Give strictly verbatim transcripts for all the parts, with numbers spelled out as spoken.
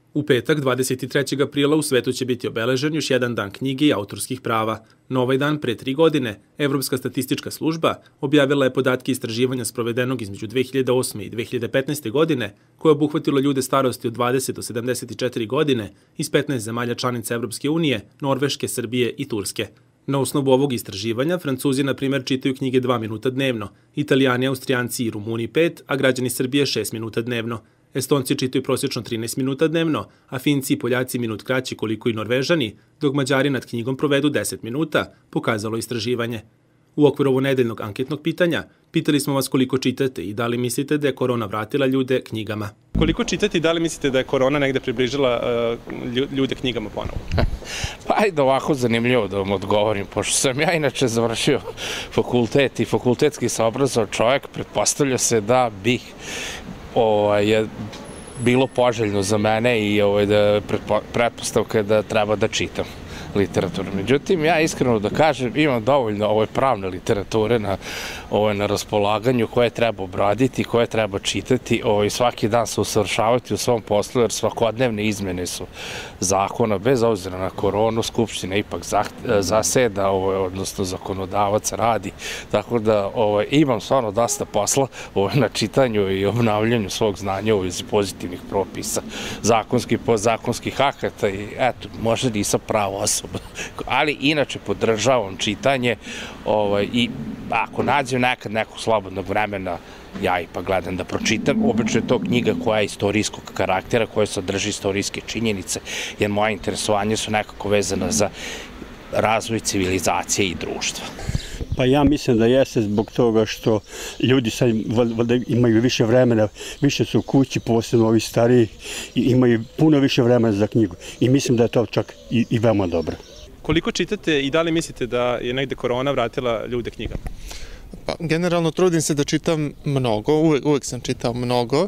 U petak, dvadeset trećeg aprila, u svetu će biti obeležen još jedan dan knjige i autorskih prava. Na ovaj dan, pre tri godine, Evropska statistička služba objavila je podatke istraživanja sprovedenog između dve hiljade osme i dve hiljade petnaeste. godine, koje je obuhvatilo ljude starosti od dvadeset do sedamdeset četiri godine iz petnaest zemalja članica Evropske unije, Norveške, Srbije i Turske. Na osnovu ovog istraživanja, Francuzi, na primjer, čitaju knjige dva minuta dnevno, Italijani, Austrijanci i Rumuni pet, a građani Srbije šest minuta dnevno. Estonci čitaju prosječno trinaest minuta dnevno, a Finci i Poljaci minut kraći koliko i Norvežani, dok Mađari nad knjigom provedu deset minuta, pokazalo istraživanje. U okviru ovo nedeljnog anketnog pitanja pitali smo vas koliko čitate i da li mislite da je korona vratila ljude knjigama. Koliko čitate i da li mislite da je korona negde približila ljude knjigama ponovo? Pa ajde ovako zanimljivo da vam odgovorim, pošto sam ja inače završio fakultet i fakultetski se obrazovao čovjek, pretpostavlja se da bih je bilo poželjno za mene i da pretpostavka da treba da čitam literaturu. Međutim, ja iskreno da kažem, imam dovoljno ove pravne literature na na raspolaganju koje treba obraditi, koje treba čitati i svaki dan se usavršavati u svom poslu, jer svakodnevne izmene su zakona, bez obzira na koronu, Skupština ipak zaseda, odnosno zakonodavac radi, tako da imam stvarno dosta posla na čitanju i obnavljanju svog znanja u vezi pozitivnih propisa, zakonskih, podzakonskih akata i eto, možda nisam prava osoba, ali inače podržavam čitanje i ako nađem nekad nekog slobodnog vremena, ja ipak gledam da pročitam. Obično je to knjiga koja je istorijskog karaktera, koja sadrži istorijske činjenice, jer moje interesovanje su nekako vezana za razvoj civilizacije i društva. Pa ja mislim da jeste zbog toga što ljudi sad imaju više vremena, više su u kući, posebno ovi stariji, i imaju puno više vremena za knjigu. I mislim da je to čak i veoma dobro. Koliko čitate i da li mislite da je negde korona vratila ljude knjigama? Pa, generalno trudim se da čitam mnogo, uvek sam čitao mnogo.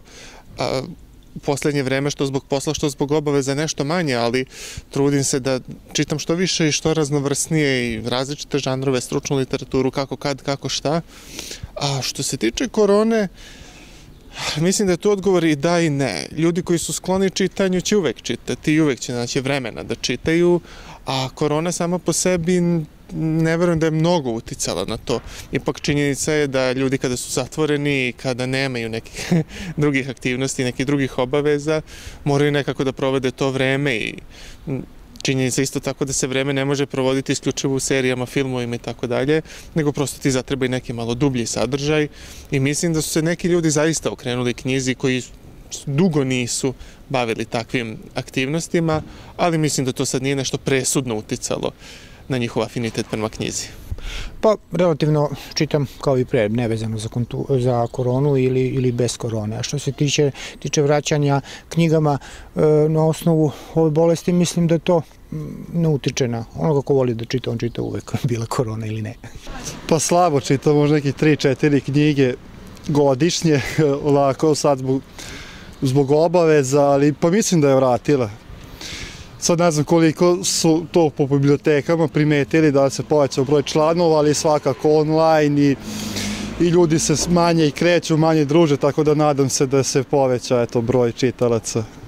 U poslednje vreme, što zbog posla, što zbog obaveza, nešto manje, ali trudim se da čitam što više i što raznovrsnije i različite žanrove, stručnu literaturu, kako kad, kako šta. A što se tiče korone, mislim da je tu odgovor i da i ne. Ljudi koji su skloni čitanju će uvek čitati i uvek će naći vremena da čitaju, a korona sama po sebi ne verujem da je mnogo uticala na to. Ipak činjenica je da ljudi kada su zatvoreni i kada nemaju nekih drugih aktivnosti, nekih drugih obaveza, moraju nekako da provede to vreme i činjenica isto tako da se vreme ne može provoditi isključivo u serijama, filmovima i tako dalje, nego prosto ti zatreba i neki malo dublji sadržaj i mislim da su se neki ljudi zaista okrenuli knjizi koji dugo nisu bavili takvim aktivnostima, ali mislim da to sad nije nešto presudno uticalo na njihov afinitet prema knjizi. Pa, relativno čitam kao i pre, nevezano za koronu ili bez korone. A što se tiče vraćanja knjigama na osnovu ove bolesti, mislim da to ne utiče na onoga ko voli da čita, on čita uvek, bila korona ili ne. Pa slabo čitam, možda neke tri četiri knjige godišnje, lako sad zbog obaveza, ali pa mislim da je vratila. Sad ne znam koliko su to po bibliotekama primetili da se povećao broj članova, ali svakako online i ljudi se manje i kreću, manje druže, tako da nadam se da se poveća broj čitalaca.